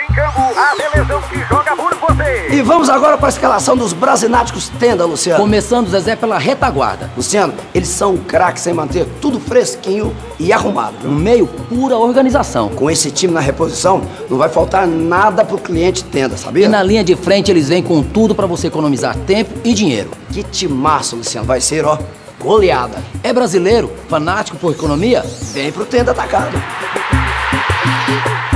campo, a seleção que joga por você. E vamos agora para a escalação dos Brasináticos Tenda, Luciano. Começando, Zezé, pela retaguarda. Luciano, eles são craques em manter tudo fresquinho e arrumado. No meio, pura organização. Com esse time na reposição, não vai faltar nada pro cliente Tenda, sabia? E na linha de frente, eles vêm com tudo para você economizar tempo e dinheiro. Que timaço, Luciano. Vai ser, ó, goleada. É brasileiro, fanático por economia? Vem pro Tenda Atacado.